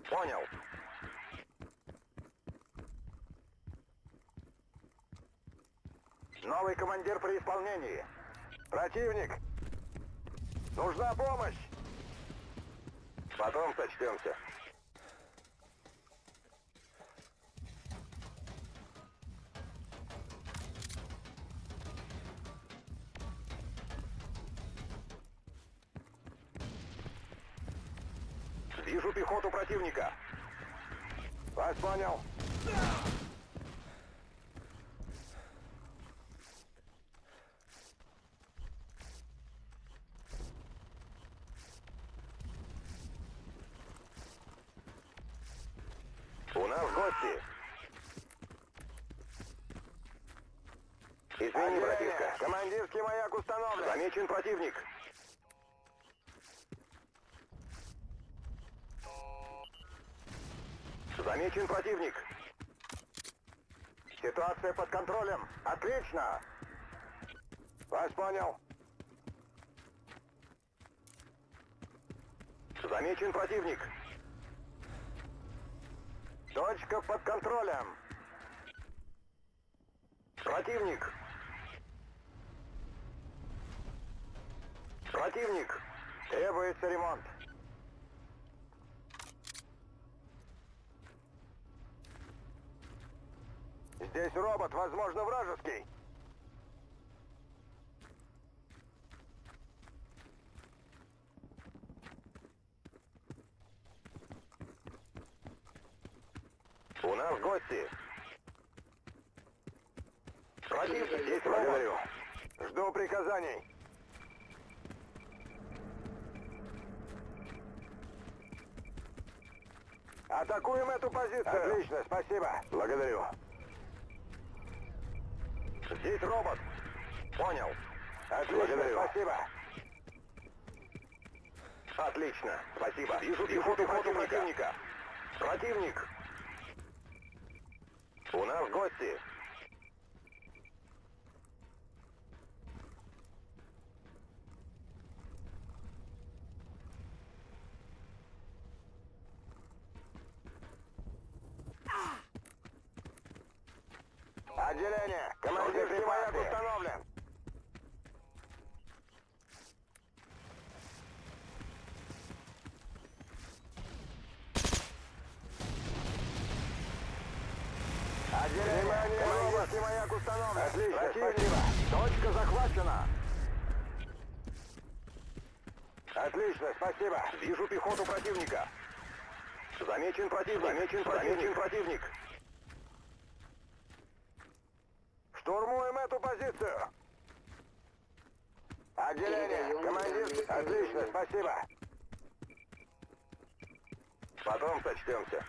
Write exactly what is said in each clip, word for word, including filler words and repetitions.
Понял. Новый командир при исполнении. Противник. Нужна помощь. Потом сочтемся. Вижу пехоту противника. Вас понял. У нас гости. Извини, братишка. Командирский маяк установлен. Замечен противник. Замечен противник. Ситуация под контролем. Отлично. Вас понял. Замечен противник. Точка под контролем. Противник. Противник. Требуется ремонт. Здесь робот, возможно, вражеский. У нас гости. Противник, здесь благодарю. Жду приказаний. Атакуем эту позицию. Отлично, спасибо. Благодарю. Здесь робот. Понял. Отлично, благодарю. Спасибо. Отлично, спасибо. Вижу пехоту противника. противника. Противник. У нас гости. Отделение. Командирский маяк установлен. Отделение. Командирский маяк установлен. Отлично, спасибо. Точка захвачена. Отлично, спасибо. Вижу пехоту противника. Замечен противник. Замечен противник. Замечен противник. Штурмуем эту позицию. Отделение. Командир. Отлично, спасибо. Потом сочтемся.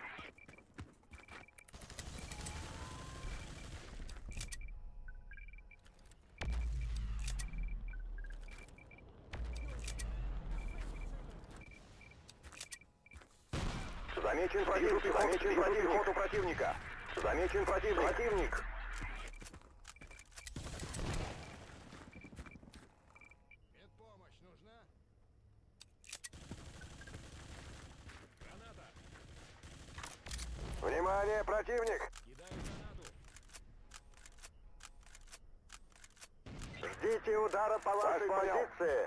Замечен противник. Замечен пехоту противника. Замечен противник. Противник. Медпомощь нужна? Граната! Внимание, противник! Кидаю гранату! Ждите удара по вашей позиции.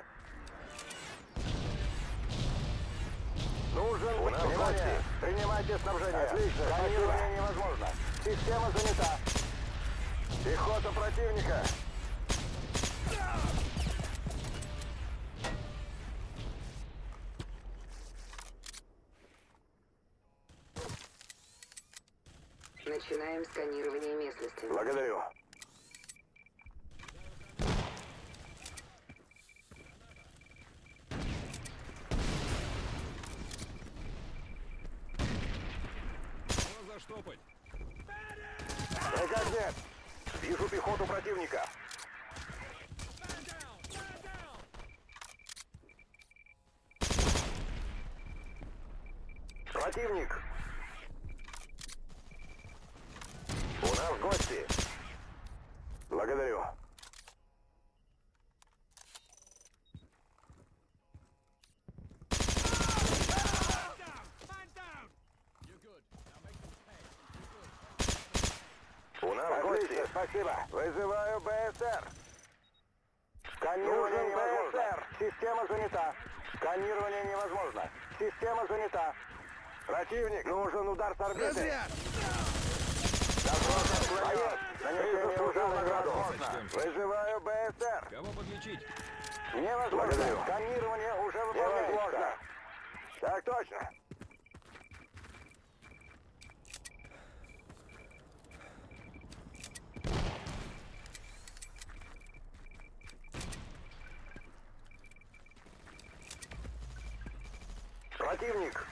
Нужен внимание. Принимайте снабжение. Отлично. Сканирование невозможно. Система занята. Пехота противника. Начинаем сканирование местности. Благодарю. Что заштопать? Никак нет. Вижу пехоту противника. Противник. У нас гости. Благодарю. спасибо. Вызываю БСР. Сканирование невозможно. Система занята. Сканирование невозможно. Система занята. Противник, нужен удар с орбиты. Разряд! Запрос отклонен. Нанесение удара невозможно. Вызываю БСР. Кого подлечить? Невозможно. Благодарю. Сканирование уже выполняется. Невозможно. Так точно. Противник.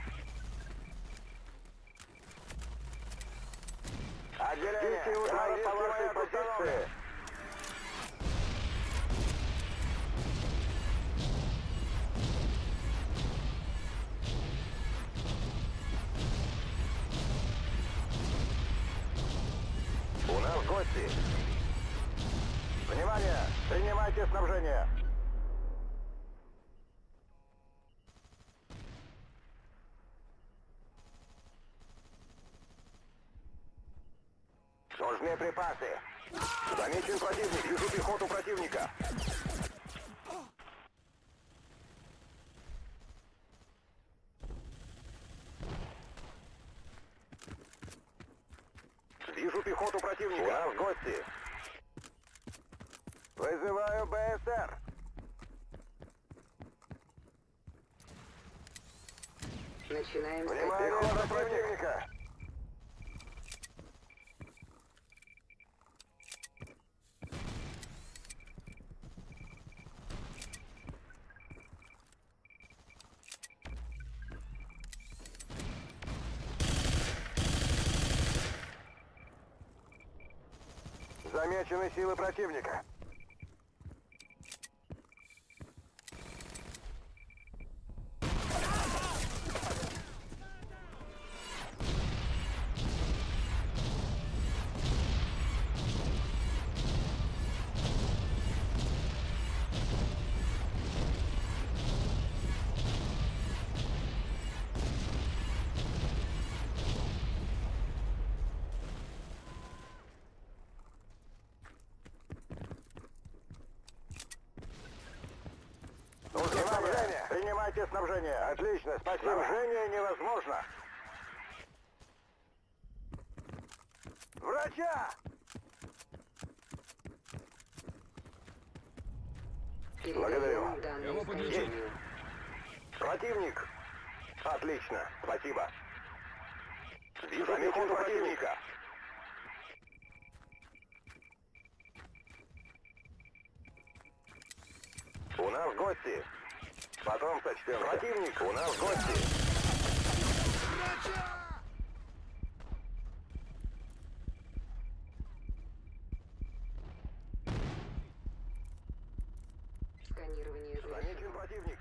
Отделение. Удара по вашей позиции. У нас гости. Внимание! Принимайте снабжение. Нужны припасы. Замечен противник. Вижу пехоту противника. Вижу пехоту противника. У нас гости. Вызываю БСР. Начинаем Внимание, пехота противника. Замечены силы противника. Снабжение. Принимайте снабжение. Отлично, спасибо. Снабжение невозможно. Врача! Благодарю. Кого подлечить? Противник. Отлично, спасибо. Вижу пехоту противника. У нас гости. Потом сочтем. Противник, у нас гости. Сканирование Замечен завершено. противник.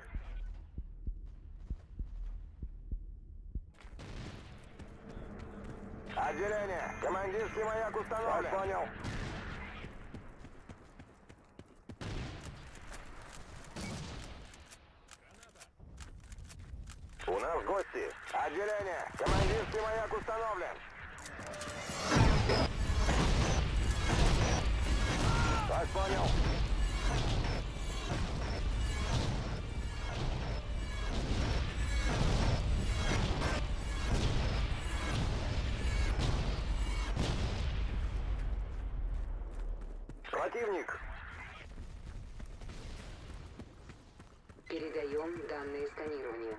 Отделение. Командирский маяк установлен. Вас понял. У нас гости. Отделение. Командирский маяк установлен. Вас понял. Противник. Передаем данные сканирования.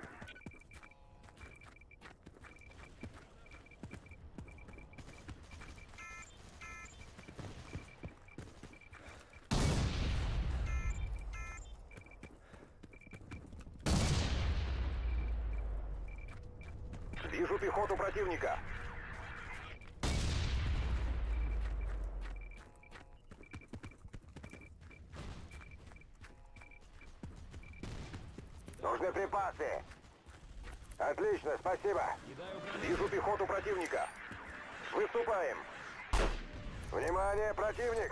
Вижу пехоту противника. Нужны припасы. Отлично, спасибо. Кидаю гранату. Вижу пехоту противника. Выступаем. Внимание, противник.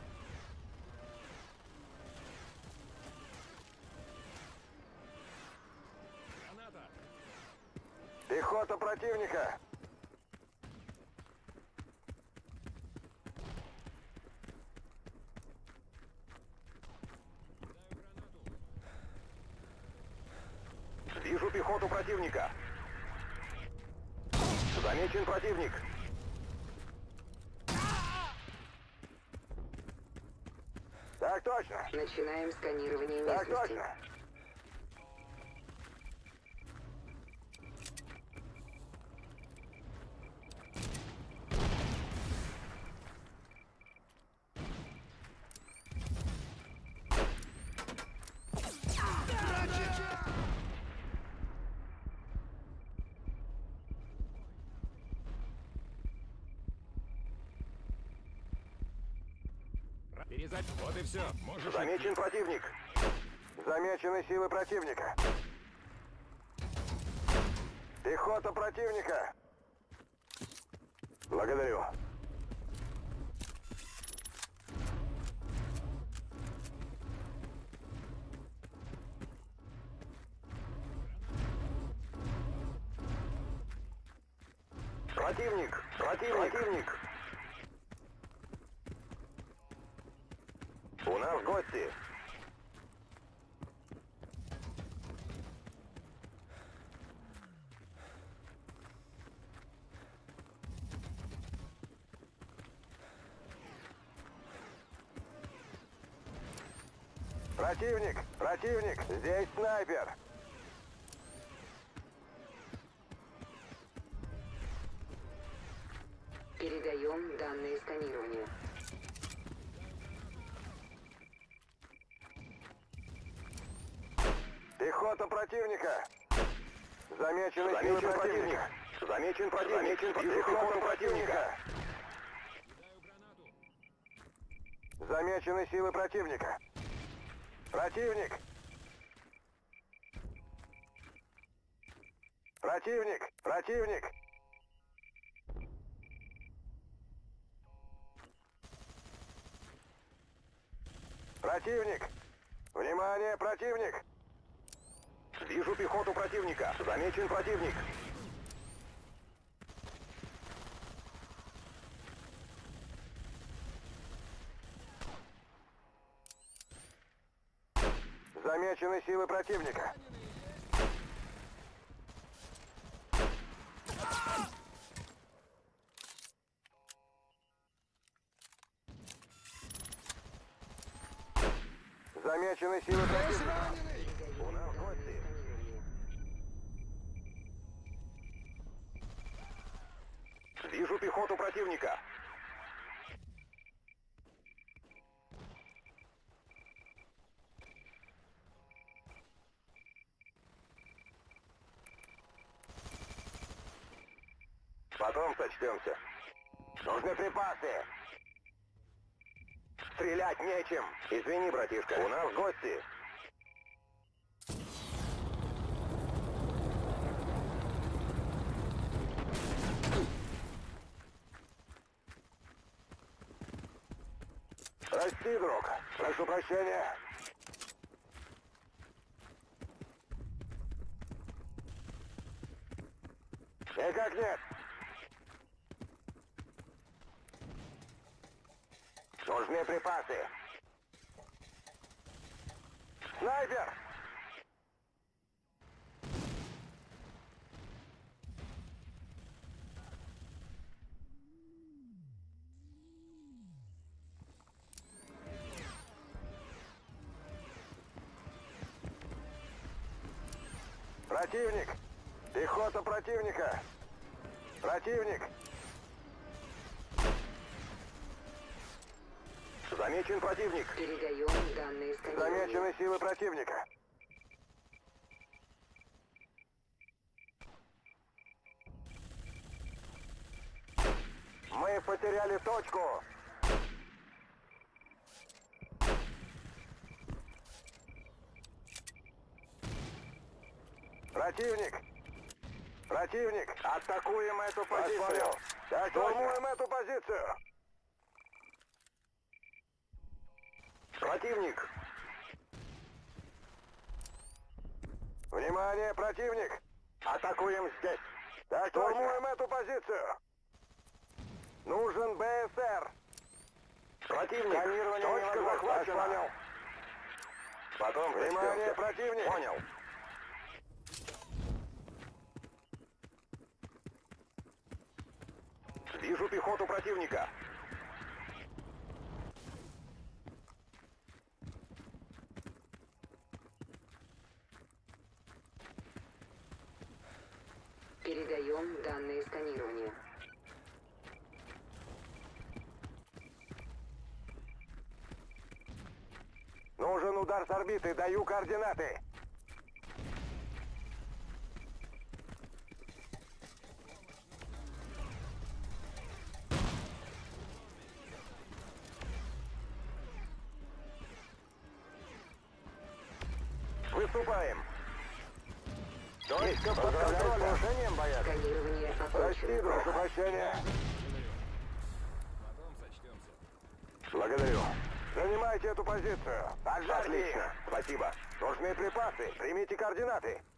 Граната. Пехота противника. пехоту противника. Замечен противник. Так точно. Начинаем сканирование Так местности. точно. Перезать. Вот и все. Можешь Замечен противник. Замечены силы противника. Пехота противника. Благодарю. Противник. Противник. Противник. У нас гости. Противник, противник, здесь снайпер. Передаем данные сканирования. Пехота противника. Замечены силы противника. Замечен противник. Замечен пехота противника. Кидаю гранату. Замечены силы противника. Противник. Противник. Противник. Противник. Внимание, противник. Вижу пехоту противника. Замечен противник. Замечены силы противника. Замечены силы противника. У нас гости. Вижу пехоту противника. Потом сочтемся. Нужны припасы. Стрелять нечем. Извини, братишка. У нас гости. Прости, друг. Прошу прощения. Никак нет. Нужны припасы. Снайпер! Противник! Пехота противника! Противник! Замечен противник! Передаем данные сканирования. Замечены силы противника! Мы потеряли точку! Противник! Противник! Атакуем эту позицию! Штурмуем эту позицию! Противник! Внимание, противник! Атакуем здесь! Так, штурмуем эту позицию! Нужен БСР! Противник! Сканирование точка захвачена! Потом внимание, противник! Понял! пехоту противника. Передаем данные сканирования. Нужен удар с орбиты, даю координаты. Выступаем. Точка под контролем. Положением, боец. Сканирование Прости, окончено. прошу прощения. Потом сочтемся. Благодарю. Занимайте эту позицию. Отлично. Спасибо. Нужны припасы. Примите координаты.